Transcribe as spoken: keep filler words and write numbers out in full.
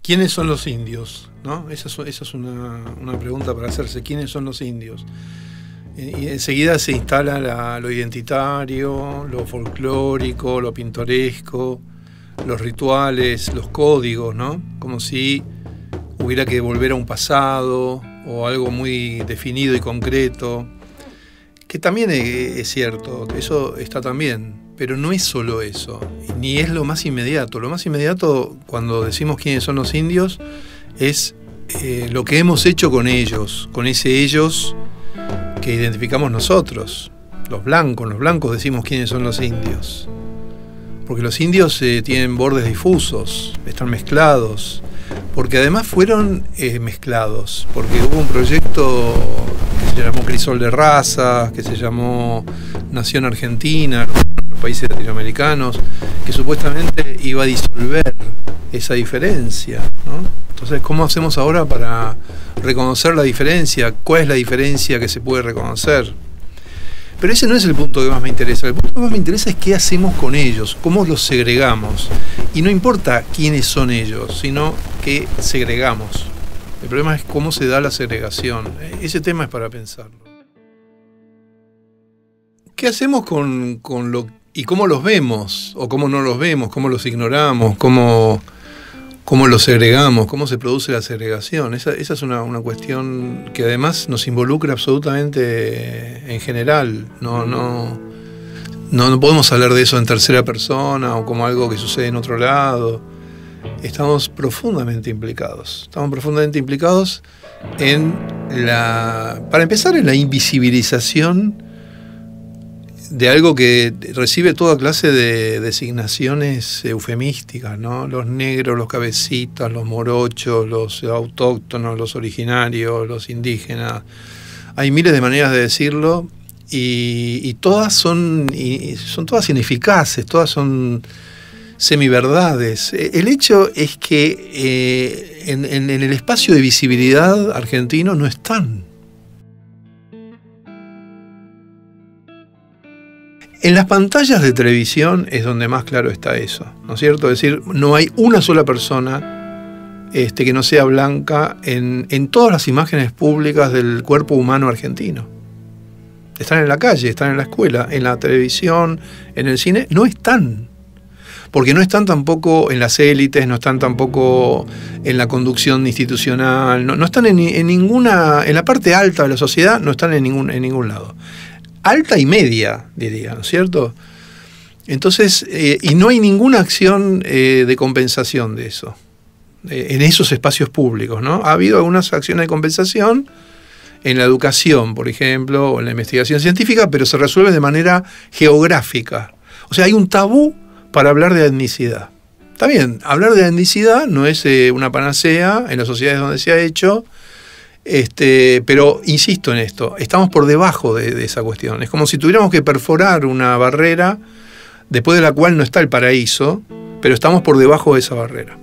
¿Quiénes son los indios? ¿No? Esa es, esa es una, una pregunta para hacerse. ¿Quiénes son los indios? Y enseguida se instala la, lo identitario, lo folclórico, lo pintoresco, los rituales, los códigos, ¿no? Como si hubiera que volver a un pasado o algo muy definido y concreto, que también es, es cierto, eso está también, pero no es solo eso, ni es lo más inmediato. Lo más inmediato, cuando decimos quiénes son los indios, es eh, lo que hemos hecho con ellos, con ese ellos que identificamos nosotros, los blancos. Los blancos decimos quiénes son los indios, porque los indios eh, tienen bordes difusos, están mezclados, porque además fueron eh, mezclados, porque hubo un proyecto que se llamó Crisol de Razas, que se llamó Nación Argentina, los países latinoamericanos, que supuestamente iba a disolver esa diferencia, ¿no? Entonces, ¿cómo hacemos ahora para reconocer la diferencia? ¿Cuál es la diferencia que se puede reconocer? Pero ese no es el punto que más me interesa. El punto que más me interesa es qué hacemos con ellos, cómo los segregamos. Y no importa quiénes son ellos, sino qué segregamos. El problema es cómo se da la segregación. Ese tema es para pensarlo. ¿Qué hacemos con, con lo y cómo los vemos? ¿O cómo no los vemos? ¿Cómo los ignoramos? ¿Cómo, cómo los segregamos? ¿Cómo se produce la segregación? Esa, esa es una, una cuestión que además nos involucra absolutamente en general. No, no, no, no podemos hablar de eso en tercera persona o como algo que sucede en otro lado. Estamos profundamente implicados. Estamos profundamente implicados en la, para empezar, en la invisibilización de algo que recibe toda clase de designaciones eufemísticas, ¿no? Los negros, los cabecitas, los morochos, los autóctonos, los originarios, los indígenas. Hay miles de maneras de decirlo y, y todas son, y son todas ineficaces, todas son semiverdades. El hecho es que eh, en, en, en el espacio de visibilidad argentino no están. En las pantallas de televisión es donde más claro está eso, ¿no es cierto? Es decir, no hay una sola persona este, que no sea blanca en, en todas las imágenes públicas del cuerpo humano argentino. Están en la calle, están en la escuela, en la televisión, en el cine, no están. Porque no están tampoco en las élites, no están tampoco en la conducción institucional, no, no están en, en ninguna, en la parte alta de la sociedad, no están en ningún, en ningún lado. Alta y media, diría, ¿no es cierto? Entonces, eh, y no hay ninguna acción eh, de compensación de eso, eh, en esos espacios públicos, ¿no? Ha habido algunas acciones de compensación en la educación, por ejemplo, o en la investigación científica, pero se resuelve de manera geográfica. O sea, hay un tabú para hablar de etnicidad. Está bien, hablar de etnicidad no es eh, una panacea en las sociedades donde se ha hecho. Este, pero insisto en esto, estamos por debajo de, de esa cuestión. Es como si tuviéramos que perforar una barrera después de la cual no está el paraíso, pero estamos por debajo de esa barrera.